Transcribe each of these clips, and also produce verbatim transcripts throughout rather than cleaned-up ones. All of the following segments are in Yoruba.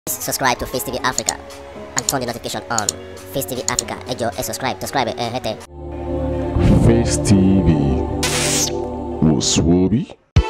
Subscribe to Face T V Africa and turn the notification on. Face T V Africa, ẹ jọ̀ọ́ ẹ subscribe, subscribe ẹ hẹ́tẹ̀. Face T V Muswobi.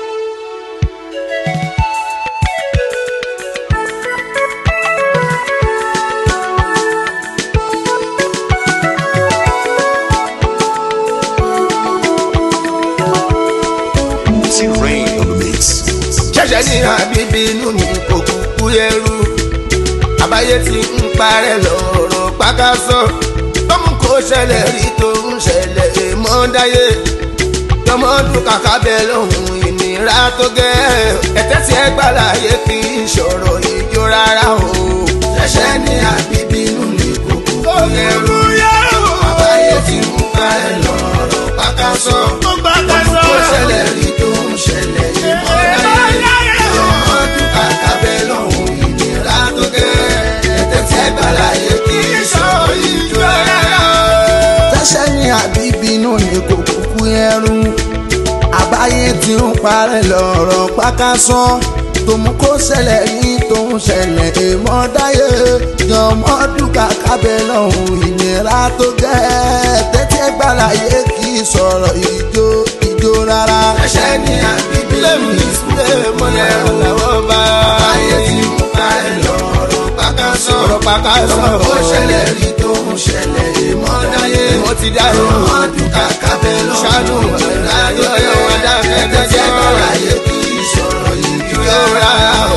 T-Rain on the mix. Ṣẹ̀ṣẹ̀ ní àbíbí inú mi kò kúkú ẹrú. Àbáyé ti ń parẹ́ lọ́rọ̀ pákásọ. Tọ́mú kò ṣẹlẹ̀ rí tó ń ṣẹlẹ̀ èèmọ̀ dáyé. Tọmọdún kàkà bẹ́ẹ̀ lọ́hùn ìnira tó gẹ́. Ẹ̀tẹ́ tí ẹ gbà láyé kì í ṣọ̀rọ̀ ìjó rárá o. Ṣẹ̀ṣẹ̀ ní àbíbí inú mi kò kúkú ẹrú. Àbáyé ti ń parẹ́ lọ́rọ̀ pákásọ. Tọ́mú kò ṣẹlẹ̀ rí tó ń ṣẹlẹ̀ èèmọ̀ dáyé. Tọmọdún kàkà bẹ́ẹ̀ lọ́hùn ìnira tó gẹ́. Ẹgbàláyé kì í ṣọ̀rọ̀ ìjó rárá. Ṣẹ̀ṣẹ̀ ní àbíbí inú ni kò kúkú ẹrú. Àbáyé tí ń parẹ́ lọ́rọ̀ pákásọ. Tó mú kó ṣẹlẹ̀ ní tó ń ṣẹlẹ̀ èèmọ̀ dáyé. Jọmọdún kàkà bẹ́ẹ̀ lọ́hùn ìnira tó gẹ́. Tẹ́tí ẹgbàláyé kì í ṣọ̀rọ̀ ìjó ìjó rárá. Ṣẹ̀ṣẹ̀ ní àbíbí inú ni kò kúkú ẹrú. Àbáyé tí ń parẹ́ lọ́rọ̀ pákásọ. Ọ̀rọ̀ pákásọ. Ó ṣẹlẹ̀ rí tó ń ṣẹlẹ̀ èèmọ̀ dáyé. Mo ti dá ìrọ̀ ọdún kàkà bẹ́ẹ̀ lọ. Ṣáánú ọ̀la yóò wá dá kẹ́kẹ́ jẹ́ bọ́lá yẹ kí ìṣòro yìí yóò rárá o.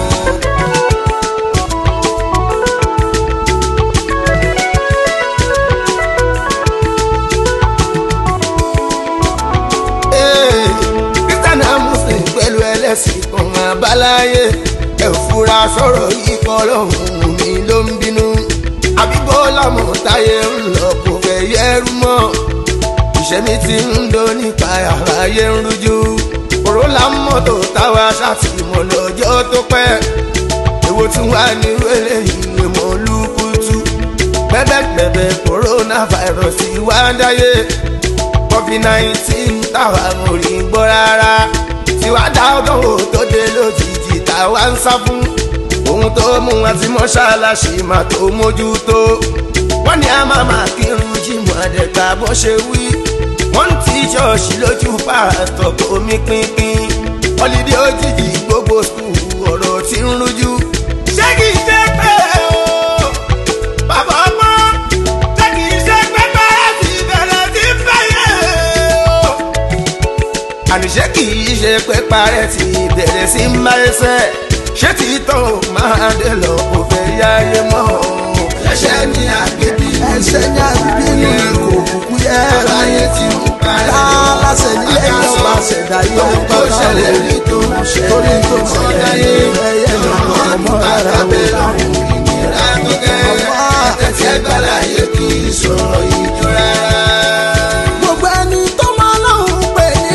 Kírísítánì Muslim pẹ̀lú ẹlẹ́sìn kan àbáláyé. Ẹ fura sọ̀rọ̀ yìí kọ́ lọ́hùn mi ló ń bínú. Àbíbó lámọ̀ táyé ń lọ kò fẹ́ yẹ́rú mọ́. Ìṣẹ́ mi ti ń do nípa àráyé ń rújú. Òró la mọ́tò táwa ṣàfihàn lọ́jọ́ tó pẹ́. Èwo tí wà ní wẹ́lẹ̀ ìwé mọ́ lùkùtù. Bẹ́bẹ́bẹ́bẹ́ coronavirus wá dáyé. covid nineteen táwa ò rí gbọ́ rárá. Tiwa dá ọgọ́wò tó dé lójijì táwa ń sá fún. Ohun tó mú àti mọ́ṣáláṣí máa tó mójútó. Wọ́n ní a máa máa kírun jímọ̀ àdẹ̀gbà bó ṣe wí. Wọ́n ti ṣọ́ọ̀ṣì lójú pààtọ̀ kò mí pínpín. Họ́lídé òjijì gbogbo skul ọ̀rọ̀ tí ń rújú. Ṣé kìí ṣe pé o bàbá ọmọ? Ṣé kìí ṣe pé bẹ́ẹ̀ ti bẹ̀rẹ̀ sí fẹ́yẹ̀ o? Àníṣe kìí ṣe pé parẹ́ ti bẹ̀rẹ̀ sí máyẹ́sẹ̀. Ṣé tí tó máa dé lọ kò fẹ́ yáyé mọ́? Ṣẹ̀ṣẹ̀ ní àbíbí ẹ̀ṣẹ̀ ní àbíbí ní kò kúkú yẹ. Àbáyé tí ń parẹ́ lásẹ̀ nílé ìjọba ṣẹ̀dá yóò gbọ́ ṣẹlẹ̀ rí tó ń ṣẹlẹ̀ torí tó ń ṣẹlẹ̀ ẹ̀yẹ lọ́wọ́ ọmọ rárá o. Ìnira tó gẹ́ ẹ̀tẹ̀tì ẹgbàláyé kì í sọ̀rọ̀ ìjọ rárá. Gbogbo ẹni tó máa lọ́hùn pè ní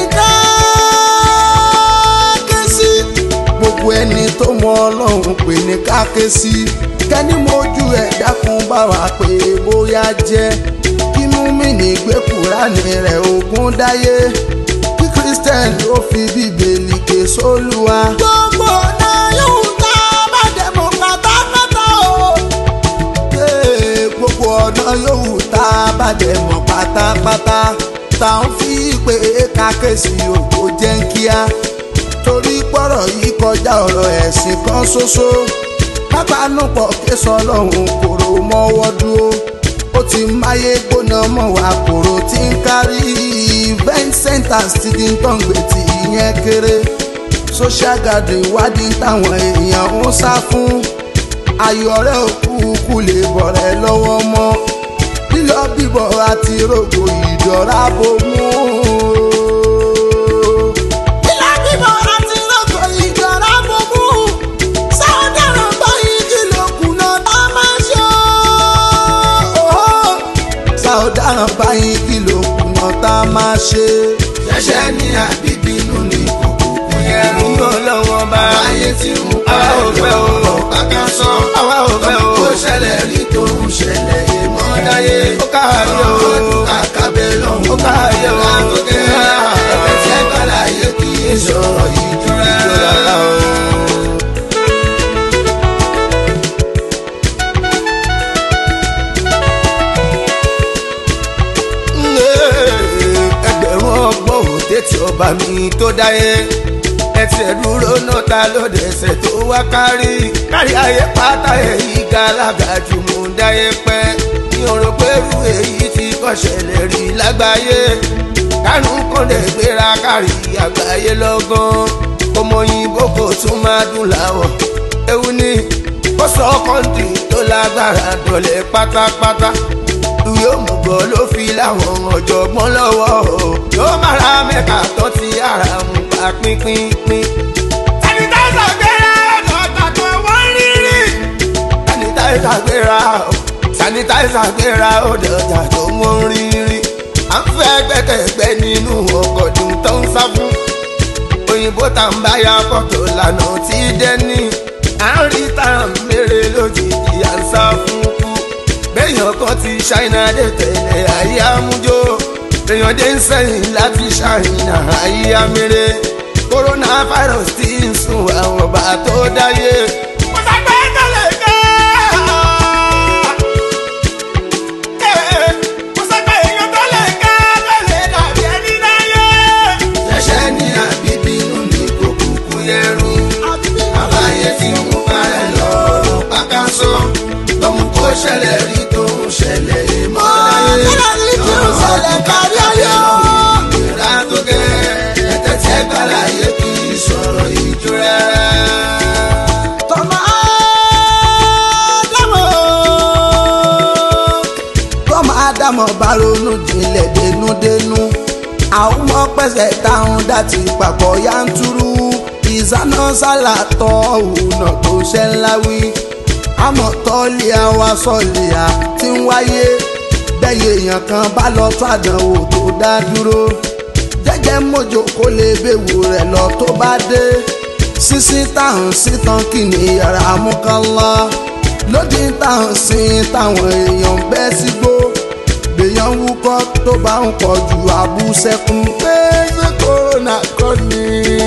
káàkésí. Gbogbo ẹni tó mọ Ọlọ́run pè ní káàkésí. Kẹ́ni mojú ẹ̀ dákun bá wà pé bóyá jẹ́. Kínú mi ní gbé Kùránì rẹ̀ ogún dáyé. Kí Kírísítẹ́nì ó fi Bíbélì ké sólúwa. Gbogbo ọ̀nà yóò tá bá dẹ̀mọ̀ pátápátá o. Gbogbo ọ̀nà yóò tá bá dẹ̀mọ̀ pátápátá. Tá ń fi pé kákèsí òkò jẹ́ ń kíá. Torí pọ̀rọ̀ yìí kọjá ọ̀rọ̀ ẹ̀sìn kan ṣoṣo. Pápánùpọ̀ kéṣọ lọ́hùn kòrò mọ́wọ́ dúró. Ó ti máyé gbóná mọ́ wa kòrò tí ń kárí. Event centers ti di tán gbé tí ìyẹn kéré. Social gathering wádìí táwọn èèyàn ń sá fún. Ayọ̀ rẹ̀ òkú kú lè bọ̀rẹ̀ lọ́wọ́ mọ́. Lílọ bíbọ̀ àti rògbò ìjọra bomú. Ọ̀daràn báyìí kí ló kùnà tá a máa ṣe. Ṣẹ̀ṣẹ̀ ní àbíbí inú ni kò kúkú yẹrù. Ọlọ́wọ́ bá ayé tí ń parẹ́ lọ́rọ̀ pákásọ. Àwa ò fẹ́ o. Ó ṣẹlẹ̀ rí tó ń ṣẹlẹ̀ èèmọ̀ dáyé. Ó káàrí o. Ọdún kàkàbẹ̀ lọ́hùn. Ó káàrí o. Ẹ̀fẹ̀ tí ẹgbàláyé kì í sọ̀rọ̀ ìjọ rárá o. létí ọba mi tó dáyé ẹsẹ̀ dúró náà ta lóde ẹsẹ̀ tó wá kárí kárí ayé pátá èyí gàlágà jù mú dáyé pẹ́ ní ọ̀rọ̀ pẹ̀lú èyí tí kò ṣẹlẹ̀ rí lágbàáyé kánú kan lè gbéra kárí àgbáyé lọ́gán ọmọ òyìnbó kò tún máa dùn láwọ̀ ewu ni ó sọ kọ́ńtì tó lágbára dọ̀lẹ́ pátápátá ìwé òmùgọ̀ ló fi láwọn ọ̀jọ̀gbọ́n lọ́wọ́ yóò máa ra mẹ́ka tó ti ara mú pa pínpínpín. sanitizer gbéra ọ̀dọ̀ tó wọ́n rírì. sanitizer gbéra sanitizer gbéra ọ̀dọ̀ tó wọ́n rírì. à ń fẹ́ gbẹ́kẹ̀gbẹ́ nínú ọkọ̀ dùn tó ń sá fún. òyìnbó tá ń bá ya fọ́tò lànà tí dẹ́ni. à ń rí tá à ń mèrè lójijì à ń sá fún kú. béèyàn kan ti ṣáínà dé tẹ̀lé ayé amújó èèyàn dé ń sẹ́yìn láti ṣáínà ayé amére coronavirus ti ń sùn àwọn ọba tó dáyé. mo sàgbé tẹ̀lé ká mo sàgbé èèyàn tẹ̀lé ká tẹ̀lé dàbí ẹni dáyé. ṣẹ̀ṣẹ̀ ní àbíbí inú ní kò kúkú yẹrù àbáyé tí mo parẹ́ lọ́rùn pàkàṣọ lọ́mú kó ṣẹlẹ̀ rí tó ń ṣẹlẹ̀ mọ́ láyé. kílọ̀ ní tí ó ṣẹlẹ̀ kárí ayé o. ìrà tó gẹ́ ẹ̀tẹ́ tí ẹ gbára yé kí sọ̀rọ̀ ìjọra. tọ́mọ ádámọ̀ tọ́mọ ádámọ̀ bá ronú jinlẹ̀ dénúdénú àwọn ọmọ pẹ̀sẹ̀ táwọn dá ti papọ̀ yanturu ìsáná sálà tọ́ òun tó ṣẹ́ ńlá wí àmọ́ tọ́lé àwa sọ̀lẹ̀ à ti ń wáyé bẹ́ẹ̀ èèyàn kan bá lọ tó àdánwò tó dá dúró jẹ́jẹ́ mọ́jọ kó lè béwu rẹ̀ lọ tó bá dé sísí táwọn sítan kìíní yàrá amúkànlá lódì táwọn sí táwọn èèyàn bẹ́ sígbó gbèyàn wúkọ́ tó bá ń pọ̀ ju àbúṣẹ́kùn pé ṣé kòrónà kọ́ ni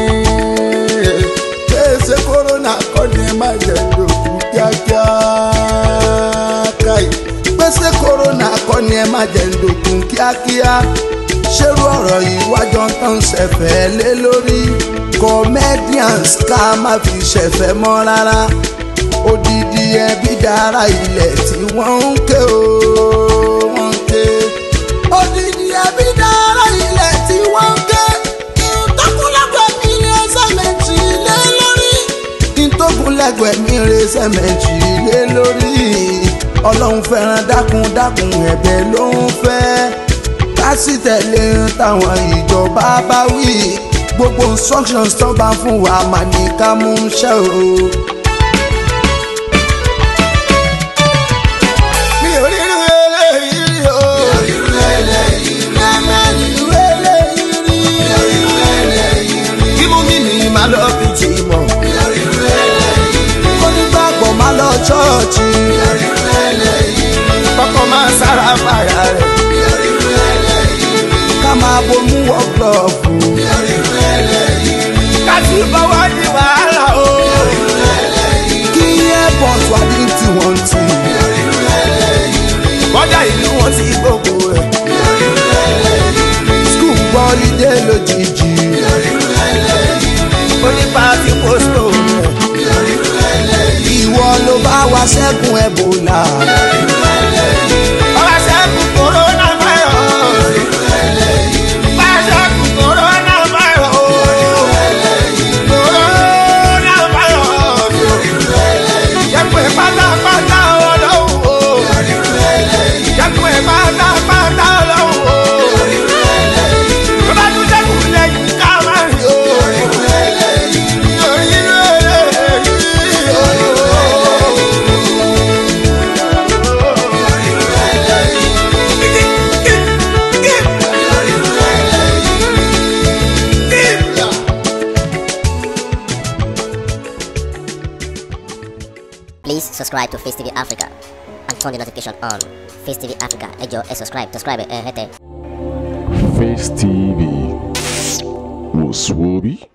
pé ṣé kòrónà kọ́ ni má jẹ́ lòkù kíákíá káyì pèsè kòrónà kọ́ ni ẹ má jẹ́ ǹdòkun kíákíá ṣerú ọ̀rọ̀ yìí wájọ́ ń tán ṣẹ̀fẹ̀ lé lórí comedians ká má fi ṣẹ̀fẹ̀ mọ́ rárá odidi ẹbí dára ilẹ̀ tí wọ́n ń ké o wọ́n ń ké odidi ẹbí dára ilẹ̀ tí wọ́n ń ké ìtọ́kùnlẹ́gbẹ̀ẹ́ mi ní sẹ́mẹ̀ntì lé lórí ìtọ́kùnlẹ́gbẹ̀ẹ́ mi ní sẹ́mẹ̀ntì lé lórí ọlọ́run fẹ́ràn dákun dákun ẹ̀bẹ̀ ló ń fẹ́ ká sì tẹ̀lé táwọn ìjọba bá wí gbogbo instructions tó bá fún wa mà ní ká mú ṣẹ o. mi ò rí irú eléyìí rí o. mi ò rí irú eléyìí rí. mi ò rí irú eléyìí rí. mi ò rí irú eléyìí rí. kí mú mi ní má lọ fi jì mọ́. mi ò rí irú eléyìí rí. kó nígbàgbọ́ má lọ ṣọ́ọ̀ṣì. mi ò rí irú eléyìí rí. kọ́kọ́ máa sára fàyà rẹ̀. mi ò rí irú eléyìí rí. ká máa bomú wọ glọ́ọ̀fù. mi ò rí irú eléyìí rí. ká sì bọ́wọ́ ní wàhálà o. mi ò rí irú eléyìí rí. kí airport wà ní tiwọn tì. mi ò rí irú eléyìí rí. bọ́jà ìlú wọn ti gbogbo rẹ̀. mi ò rí irú eléyìí rí. skul gbọ́lídé lójijì. mi ò rí irú eléyìí rí. onípàtí posto rẹ̀. mi ò rí irú eléyìí rí. ìwọ ló bá wa ṣẹ́gun Ebola. mi ò rí irú eléyìí rí. ọba ṣẹ́gun corona virus. mi ò rí irú eléyìí rí. bá ṣẹ́gun corona virus. mi ò rí irú eléyìí rí. corona virus. mi ò rí irú eléyìí rí. jẹ́ pé pátápátá ọlọ́run o. mi ò rí irú eléyìí rí. jẹ́ pé pátápátá ọlọ́run o. mi ò rí irú eléyìí rí. tó bá tún dẹ́kun lẹ́yìn ká má rí o. mi ò rí irú eléyìí rí. mi ò rí irú eléyìí rí. Please subscribe to Face T V Africa and turn the notification on. Face T V Africa, ẹ jọ̀ọ́ ẹ subscribe, subscribe ẹ hẹ́tẹ̀. Face T V was Swoby.